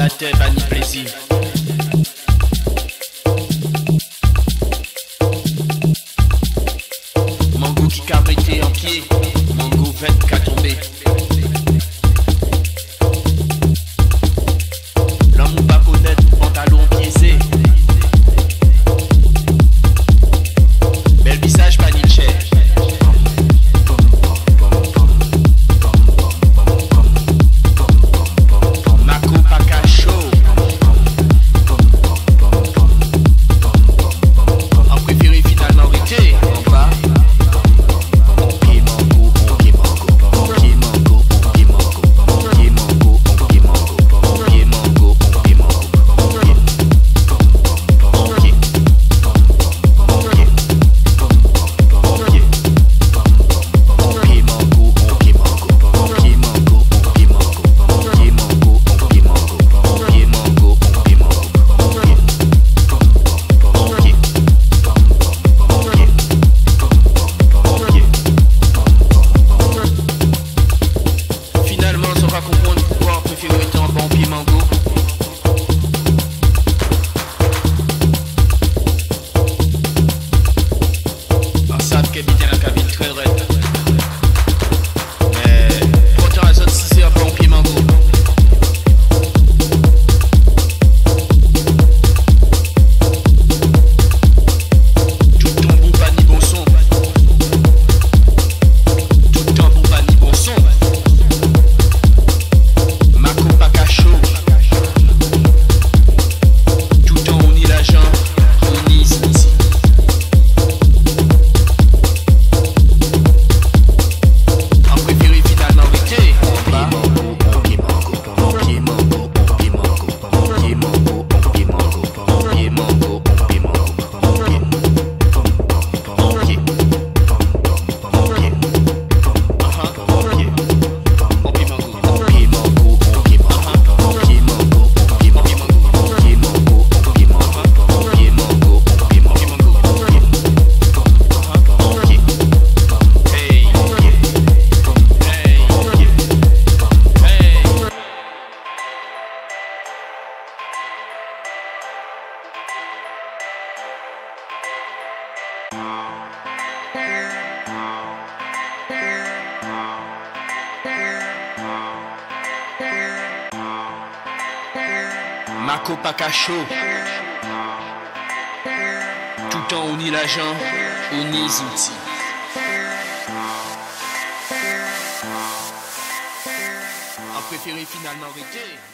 tête, pas ni plaisir. Mango qui cabrité en pied, mango vête qu'a tombé. L'homme ou pas connaître, pantalon biaisé. Bel visage, pas ni cher. Mako Pakacho. Tout en on y l'agent, on y les outils. A préféré finalement arrêter.